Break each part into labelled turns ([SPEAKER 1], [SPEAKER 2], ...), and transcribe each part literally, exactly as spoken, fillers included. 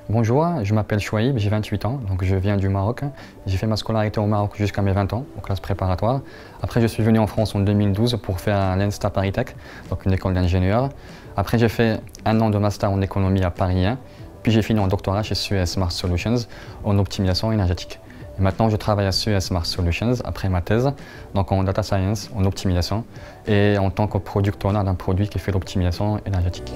[SPEAKER 1] Bonjour, je m'appelle Chouaib, j'ai vingt-huit ans, donc je viens du Maroc. J'ai fait ma scolarité au Maroc jusqu'à mes vingt ans, aux classes préparatoires. Après, je suis venu en France en deux mille douze pour faire l'ENSTA Paris Tech, donc une école d'ingénieur. Après, j'ai fait un an de master en économie à Paris un, puis j'ai fini en doctorat chez Suez Smart Solutions en optimisation énergétique. Et maintenant, je travaille à Suez Smart Solutions après ma thèse, donc en data science, en optimisation, et en tant que product owner d'un produit qui fait l'optimisation énergétique.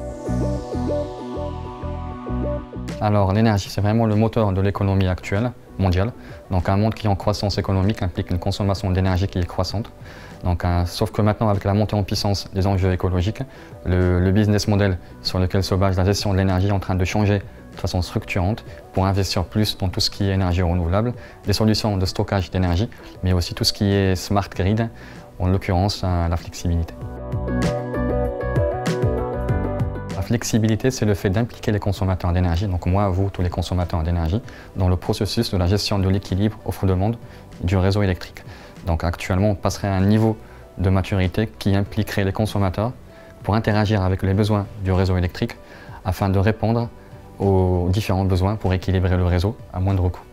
[SPEAKER 1] Alors l'énergie, c'est vraiment le moteur de l'économie actuelle, mondiale. Donc un monde qui est en croissance économique implique une consommation d'énergie qui est croissante. Donc, un, sauf que maintenant, avec la montée en puissance des enjeux écologiques, le, le business model sur lequel se base la gestion de l'énergie est en train de changer de façon structurante pour investir plus dans tout ce qui est énergie renouvelable, des solutions de stockage d'énergie, mais aussi tout ce qui est smart grid, en l'occurrence la flexibilité. La flexibilité, c'est le fait d'impliquer les consommateurs d'énergie, donc moi, vous, tous les consommateurs d'énergie, dans le processus de la gestion de l'équilibre offre-demande du réseau électrique. Donc actuellement, on passerait à un niveau de maturité qui impliquerait les consommateurs pour interagir avec les besoins du réseau électrique afin de répondre aux différents besoins pour équilibrer le réseau à moindre coût.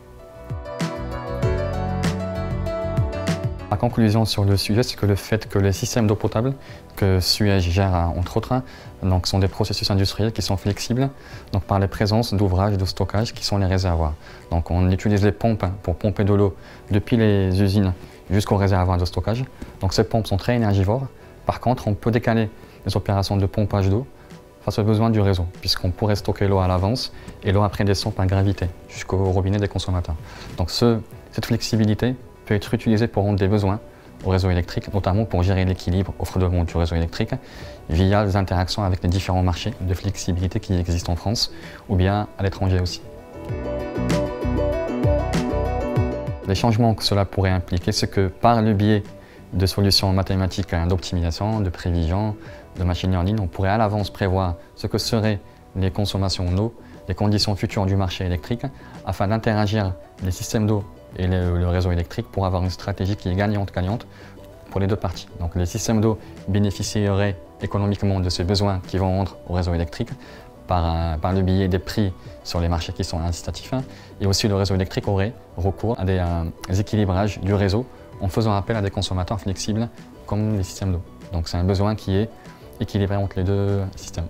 [SPEAKER 1] La conclusion sur le sujet, c'est que le fait que les systèmes d'eau potable que Suez gère, entre autres, donc, sont des processus industriels qui sont flexibles donc, par les présences d'ouvrages de stockage qui sont les réservoirs. Donc, on utilise les pompes pour pomper de l'eau depuis les usines jusqu'au réservoir de stockage. Donc, ces pompes sont très énergivores. Par contre, on peut décaler les opérations de pompage d'eau face aux besoins du réseau, puisqu'on pourrait stocker l'eau à l'avance et l'eau après descend par gravité jusqu'au robinet des consommateurs. Donc, ce, cette flexibilité peut être utilisé pour rendre des besoins au réseau électrique, notamment pour gérer l'équilibre offre-demande du réseau électrique via les interactions avec les différents marchés de flexibilité qui existent en France ou bien à l'étranger aussi. Les changements que cela pourrait impliquer, c'est que par le biais de solutions mathématiques d'optimisation, de prévision, de machine learning, on pourrait à l'avance prévoir ce que seraient les consommations en eau, les conditions futures du marché électrique, afin d'interagir les systèmes d'eau et le, le réseau électrique pour avoir une stratégie qui est gagnante-gagnante pour les deux parties. Donc les systèmes d'eau bénéficieraient économiquement de ces besoins qui vont rendre au réseau électrique par, un, par le biais des prix sur les marchés qui sont incitatifs, et aussi le réseau électrique aurait recours à des, euh, des équilibrages du réseau en faisant appel à des consommateurs flexibles comme les systèmes d'eau. Donc c'est un besoin qui est équilibré entre les deux systèmes.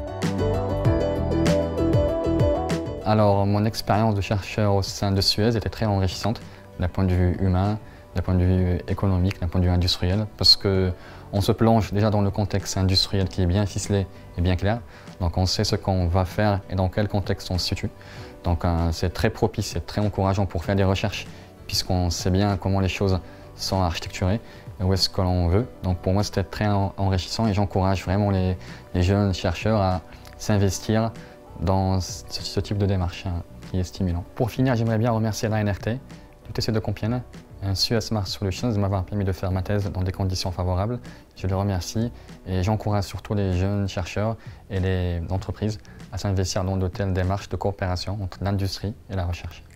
[SPEAKER 1] Alors, mon expérience de chercheur au sein de Suez était très enrichissante d'un point de vue humain, d'un point de vue économique, d'un point de vue industriel, parce qu'on se plonge déjà dans le contexte industriel qui est bien ficelé et bien clair. Donc on sait ce qu'on va faire et dans quel contexte on se situe. Donc euh, c'est très propice et très encourageant pour faire des recherches, puisqu'on sait bien comment les choses sont architecturées et où est-ce que l'on veut. Donc pour moi, c'était très enrichissant et j'encourage vraiment les, les jeunes chercheurs à s'investir dans ce, ce type de démarche hein, qui est stimulant. Pour finir, j'aimerais bien remercier l'A N R T, l'U T C de Compiègne, et Suez Smart Solutions de m'avoir permis de faire ma thèse dans des conditions favorables. Je les remercie et j'encourage surtout les jeunes chercheurs et les entreprises à s'investir dans de telles démarches de coopération entre l'industrie et la recherche.